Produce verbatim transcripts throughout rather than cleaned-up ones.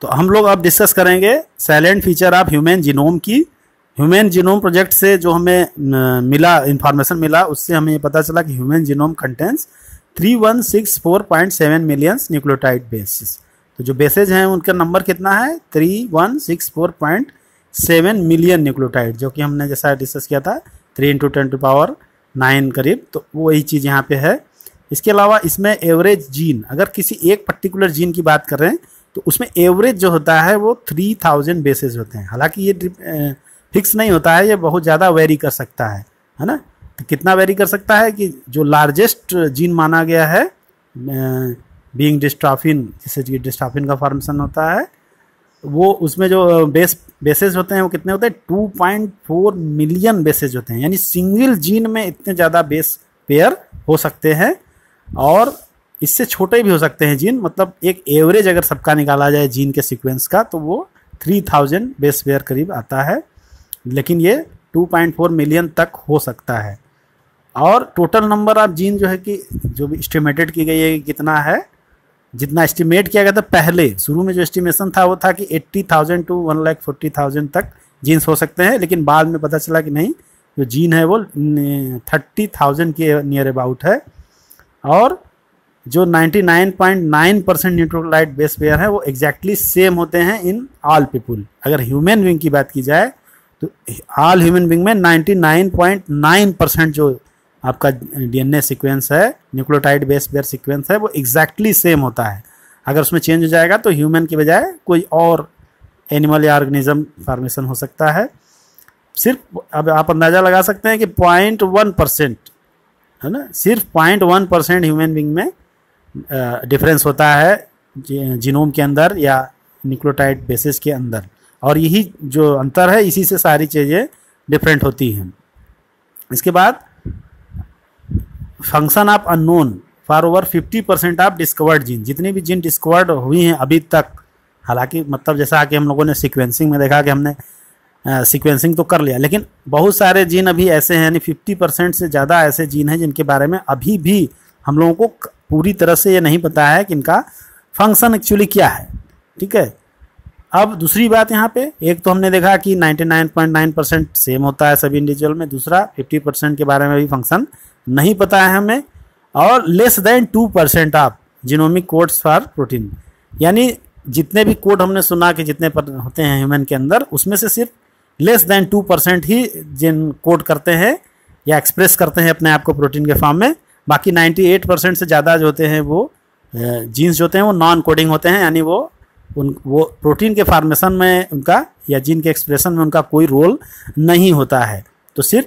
तो हम लोग अब डिस्कस करेंगे silent feature of human genome की। ह्यूमन जीनोम प्रोजेक्ट से जो हमें न, मिला इंफॉर्मेशन मिला, उससे हमें ये पता चला कि human genome contains three one six four point seven millions nucleotide bases. तो जो बेसेज हैं उनका नंबर कितना है, three one six four point seven million nucleotide, जो कि हमने जैसा डिस्कस किया था three into ten to power nine करीब, तो वो वही चीज़ यहाँ पे है। इसके अलावा इसमें एवरेज जीन, अगर किसी एक पर्टिकुलर जीन की बात कर रहे हैं तो उसमें एवरेज जो होता है वो थ्री थाउजेंड बेसेज होते हैं। हालांकि ये फिक्स नहीं होता है, ये बहुत ज़्यादा वेरी कर सकता है, है ना। तो कितना वेरी कर सकता है कि जो लार्जेस्ट जीन माना गया है बीइंग डिस्ट्रॉफिन, जिससे डिस्ट्रॉफिन का फॉर्मेशन होता है, वो उसमें जो बेस बेसेज होते हैं वो कितने होते हैं, two point four million bases होते हैं। यानी सिंगल जीन में इतने ज़्यादा बेस पेयर हो सकते हैं, और इससे छोटे भी हो सकते हैं जीन। मतलब एक एवरेज अगर सबका निकाला जाए जीन के सीक्वेंस का तो वो थ्री थाउजेंड बेस पेयर करीब आता है, लेकिन ये टू पॉइंट फोर मिलियन तक हो सकता है। और टोटल नंबर ऑफ जीन जो है कि जो भी एस्टिमेटेड की गई है कितना है, जितना एस्टिमेट किया गया था पहले शुरू में जो एस्टिमेशन था वो था कि eighty thousand to one lakh forty thousand तक जीन्स हो सकते हैं, लेकिन बाद में पता चला कि नहीं, जो जीन है वो थर्टी थाउजेंड के नियर अबाउट है। और जो ninety nine point nine percent nucleotide base pair है वो एग्जैक्टली सेम होते हैं इन ऑल पीपुल। अगर ह्यूमन बीइंग की बात की जाए तो ऑल ह्यूमन बीइंग में ninety nine point nine percent जो आपका डीएनए सीक्वेंस है, न्यूक्लियोटाइड बेस पेयर सीक्वेंस है, वो एग्जैक्टली सेम होता है। अगर उसमें चेंज हो जाएगा तो ह्यूमन की बजाय कोई और एनिमल या ऑर्गेनिज्म फॉर्मेशन हो सकता है। सिर्फ अब आप अंदाज़ा लगा सकते हैं कि पॉइंट वन परसेंट है ना, सिर्फ point one percent human being में डिफरेंस होता है जीनोम के अंदर या न्यूक्लियोटाइड बेसिस के अंदर, और यही जो अंतर है इसी से सारी चीज़ें डिफरेंट होती हैं। इसके बाद function of unknown for over fifty percent of discovered gene. जितनी भी जीन डिस्कवर्ड हुई हैं अभी तक, हालांकि मतलब जैसा कि हम लोगों ने सीक्वेंसिंग में देखा कि हमने सीक्वेंसिंग तो कर लिया, लेकिन बहुत सारे जीन अभी ऐसे हैं, यानी फिफ्टी परसेंट से ज़्यादा ऐसे जीन हैं जिनके बारे में अभी भी हम लोगों को पूरी तरह से ये नहीं पता है कि इनका फंक्शन एक्चुअली क्या है। ठीक है। अब दूसरी बात यहाँ पे, एक तो हमने देखा कि ninety nine point nine percent same होता है सभी इंडिविजुअल में, दूसरा फिफ्टी परसेंट के बारे में भी फंक्शन नहीं पता है हमें, और less than two percent of genomic codes for protein. यानी जितने भी कोड हमने सुना कि जितने पर होते हैं ह्यूमन के अंदर, उसमें से सिर्फ लेस देन टू परसेंट ही जिन कोड करते हैं या एक्सप्रेस करते हैं अपने आप को प्रोटीन के फॉर्म में। बाकी नाइन्टी एट परसेंट से ज़्यादा जो होते हैं वो जीन्स जो होते हैं वो नॉन कोडिंग होते हैं, यानी वो उन वो प्रोटीन के फॉर्मेशन में उनका या जीन के एक्सप्रेशन में उनका कोई रोल नहीं होता है। तो सिर्फ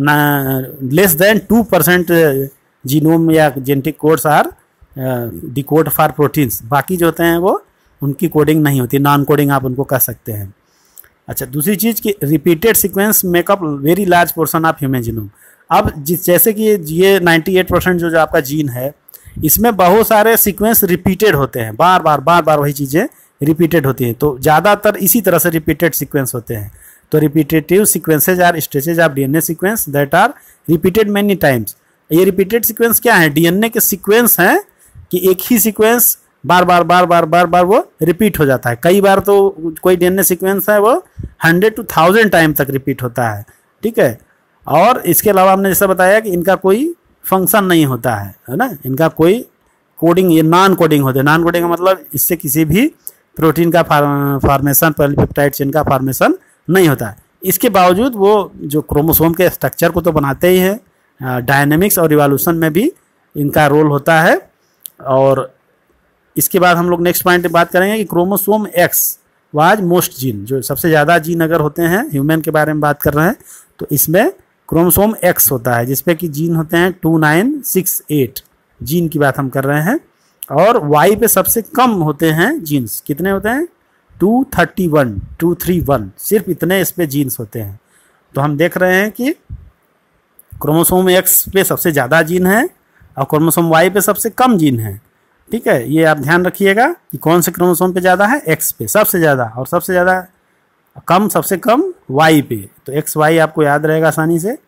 less than two percent genome या genetic codes are decode for proteins, बाकी जो होते हैं वो उनकी कोडिंग नहीं होती, नॉन कोडिंग आप उनको कह सकते हैं। अच्छा, दूसरी चीज़ कि repeated sequence make up very large portion of human genome. अब जिस जैसे कि ये नाइन्टी एट परसेंट जो जो आपका जीन है, इसमें बहुत सारे सीक्वेंस रिपीटेड होते हैं, बार बार बार बार वही चीज़ें रिपीटेड होती हैं। तो ज़्यादातर इसी तरह से रिपीटेड सीक्वेंस होते हैं। तो repetitive sequences are stretches of DNA sequence that are repeated many times. ये रिपीटेड सीक्वेंस क्या है, डीएनए के सीक्वेंस हैं कि एक ही सीक्वेंस बार बार बार बार बार बार वो रिपीट हो जाता है। कई बार तो कोई डीएनए सीक्वेंस है वो हंड्रेड टू थाउजेंड टाइम तक रिपीट होता है। ठीक है। और इसके अलावा हमने जैसा बताया कि इनका कोई फंक्शन नहीं होता है, है ना, इनका कोई कोडिंग, ये नॉन कोडिंग होते हैं। नॉन कोडिंग का मतलब इससे किसी भी प्रोटीन का फॉर्मेशन, पॉलीपेप्टाइड चेन का फॉर्मेशन नहीं होता है। इसके बावजूद वो जो क्रोमोसोम के स्ट्रक्चर को तो बनाते ही हैं, डायनेमिक्स और इवोल्यूशन में भी इनका रोल होता है। और इसके बाद हम लोग नेक्स्ट पॉइंट पे बात करेंगे कि chromosome X was most gene, जो सबसे ज़्यादा जीन अगर होते हैं ह्यूमन के बारे में बात कर रहे हैं तो इसमें क्रोमोसोम एक्स होता है, जिसपे कि जीन होते हैं two nine six eight gene की बात हम कर रहे हैं। और वाई पे सबसे कम होते हैं जीन्स, कितने होते हैं, two thirty one two three one, सिर्फ इतने इस पे जीन्स होते हैं। तो हम देख रहे हैं कि क्रोमोसोम एक्स पे सबसे ज़्यादा जीन है और क्रोमोसोम वाई पे सबसे कम जीन है। ठीक है, ये आप ध्यान रखिएगा कि कौन से क्रोमोसोम पे ज़्यादा है, एक्स पे सबसे ज़्यादा, और सबसे ज़्यादा कम सबसे कम वाई पे। तो एक्स वाई आपको याद रहेगा आसानी से।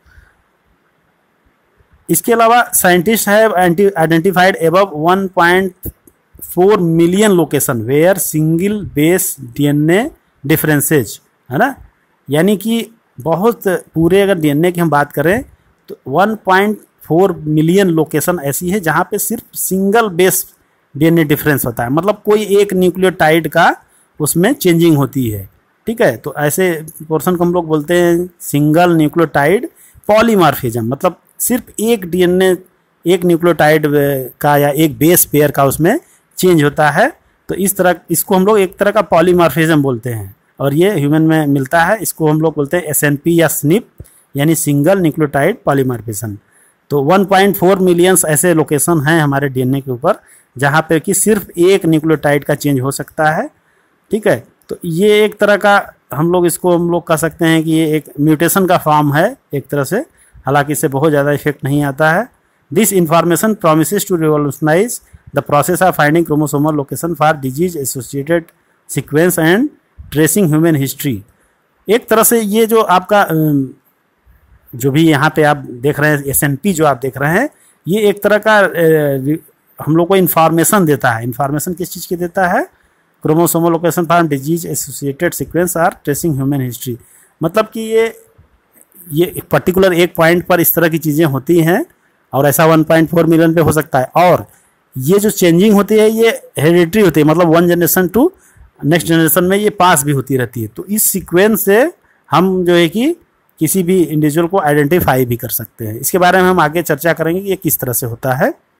इसके अलावा scientist have identified above one point four million location where single base DNA differences, है ना, यानी कि बहुत पूरे अगर डीएनए की हम बात करें तो one point four million location ऐसी है जहाँ पे सिर्फ सिंगल बेस डीएनए डिफरेंस होता है, मतलब कोई एक न्यूक्लियोटाइड का उसमें चेंजिंग होती है। ठीक है, तो ऐसे पोर्शन को हम लोग बोलते हैं सिंगल न्यूक्लियोटाइड पॉलीमॉर्फिज्म, मतलब सिर्फ एक डीएनए एक न्यूक्लियोटाइड का या एक बेस पेयर का उसमें चेंज होता है। तो इस तरह इसको हम लोग एक तरह का पॉलीमॉर्फिज्म बोलते हैं, और ये ह्यूमन में मिलता है। इसको हम लोग बोलते हैं एसएनपी या स्निप, यानी सिंगल न्यूक्लियोटाइड पॉलीमॉर्फिज्म। तो वन पॉइंट फोर मिलियंस ऐसे लोकेशन हैं हमारे डीएनए के ऊपर जहाँ पे कि सिर्फ एक न्यूक्लियोटाइड का चेंज हो सकता है। ठीक है, तो ये एक तरह का हम लोग इसको हम लोग कह सकते हैं कि ये एक म्यूटेशन का फॉर्म है एक तरह से, हालांकि इससे बहुत ज़्यादा इफेक्ट नहीं आता है। This information promises to revolutionize the process of finding chromosomal location for disease associated sequence and tracing human history. एक तरह से ये जो आपका जो भी यहाँ पे आप देख रहे हैं एस एन पी जो आप देख रहे हैं, ये एक तरह का हम लोग को इन्फॉर्मेशन देता है। इन्फॉर्मेशन किस चीज़ की देता है? Chromosomal location for disease associated sequence are tracing human history, मतलब कि ये ये पर्टिकुलर एक पॉइंट पर इस तरह की चीज़ें होती हैं और ऐसा वन पॉइंट फोर मिलियन पे हो सकता है। और ये जो चेंजिंग होती है ये हेरिडिटरी होती है, मतलब one generation to next generation में ये पास भी होती रहती है। तो इस सीक्वेंस से हम जो है कि किसी भी इंडिविजुअल को आइडेंटिफाई भी कर सकते हैं। इसके बारे में हम आगे चर्चा करेंगे कि ये किस तरह से होता है।